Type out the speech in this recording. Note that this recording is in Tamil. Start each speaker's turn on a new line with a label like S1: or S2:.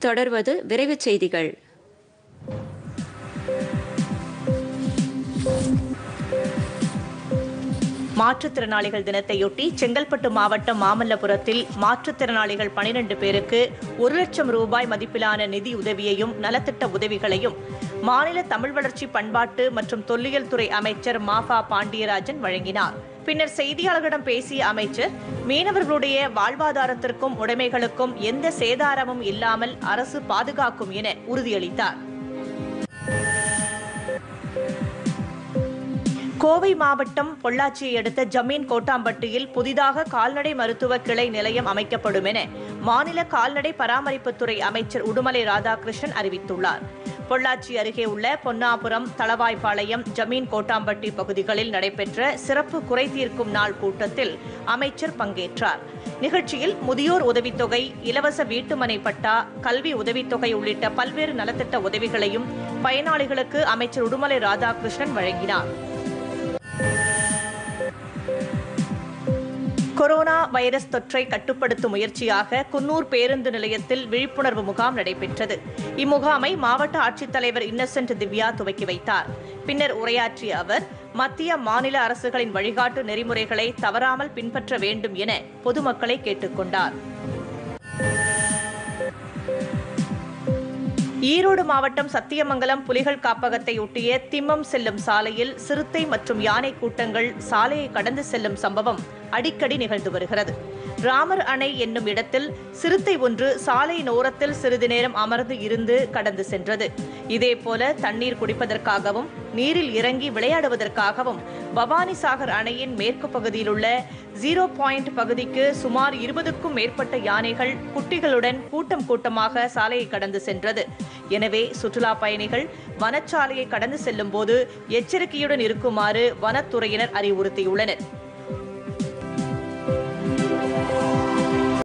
S1: தொடர்வது விரைவுச் செய்திகள்.
S2: மாற்றுத்திறனாளிகள் தினத்தையொட்டி செங்கல்பட்டு மாவட்டம் மாமல்லபுரத்தில் மாற்றுத்திறனாளிகள் 12 பேருக்கு 1 லட்சம் ரூபாய் மதிப்பிலான நிதி உதவியையும் நலத்திட்ட உதவிகளையும் மாநில தமிழ் வளர்ச்சி பண்பாட்டு மற்றும் தொல்லியல் துறை அமைச்சர் மாஃபா பாண்டியராஜன் வழங்கினார். பின்னர் செய்தியாளர்களிடம் பேசிய அமைச்சர், மீனவர்களுடைய வாழ்வாதாரத்திற்கும் உடைமைகளுக்கும் எந்த சேதாரமும் இல்லாமல் அரசு பாதுகாக்கும் என உறுதியளித்தார். கோவை மாவட்டம் பொள்ளாச்சியை அடுத்த ஜமீன் கோட்டாம்பட்டியில் புதிதாக கால்நடை மருத்துவ கிளை நிலையம் அமைக்கப்படும் என மாநில கால்நடை பராமரிப்புத்துறை அமைச்சர் உடுமலை ராதாகிருஷ்ணன் அறிவித்துள்ளார். பொள்ளாச்சி அருகே உள்ள பொன்னாபுரம், தளவாய்பாளையம், ஜமீன் கோட்டாம்பட்டி பகுதிகளில் நடைபெற்ற சிறப்பு குறை தீர்க்கும் நாள் கூட்டத்தில் அமைச்சர் பங்கேற்றார். நிகழ்ச்சியில் முதியோர் உதவித்தொகை, இலவச வீட்டுமனை பட்டா, கல்வி உதவித்தொகை உள்ளிட்ட பல்வேறு நலத்திட்ட உதவிகளையும் பயனாளிகளுக்கு அமைச்சர் உடுமலை ராதாகிருஷ்ணன் வழங்கினார். கொரோனா வைரஸ் தொற்றை கட்டுப்படுத்தும் முயற்சியாக குன்னூர் பேருந்து நிலையத்தில் விழிப்புணர்வு முகாம் நடைபெற்றது. இம்முகாமை மாவட்ட ஆட்சித்தலைவர் இன்னசென்ட் திவ்யா துவக்கி வைத்தார். பின்னர் உரையாற்றிய அவர், மத்திய மாநில அரசுகளின் வழிகாட்டு நெறிமுறைகளை தவறாமல் பின்பற்ற வேண்டும் என பொதுமக்களை கேட்டுக் கொண்டார். ஈரோடு மாவட்டம் சத்தியமங்கலம் புலிகள் காப்பகத்தை ஒட்டிய திம்மம் செல்லும் சாலையில் சிறுத்தை மற்றும் யானை கூட்டங்கள் சாலையை கடந்து செல்லும் சம்பவம் அடிக்கடி நிகழ்ந்து வருகிறது. ராமர் அணை என்னும் இடத்தில் சிறுத்தை ஒன்று சாலையின் ஓரத்தில் சிறிது நேரம் அமர்ந்து இருந்து கடந்து சென்றது. இதேபோல தண்ணீர் குடிப்பதற்காகவும் நீரில் இறங்கி விளையாடுவதற்காகவும் பவானிசாகர் அணையின் மேற்கு பகுதியில் உள்ள 0 பாயிண்ட் பகுதிக்கு சுமார் 20க்கும் மேற்பட்ட யானைகள் குட்டிகளுடன் கூட்டம் கூட்டமாக சாலையை கடந்து சென்றது. எனவே சுற்றுலா பயணிகள் வனச்சாலையை கடந்து செல்லும் போது எச்சரிக்கையுடன் இருக்குமாறு வனத்துறையினர் அறிவுறுத்தியுள்ளனர்.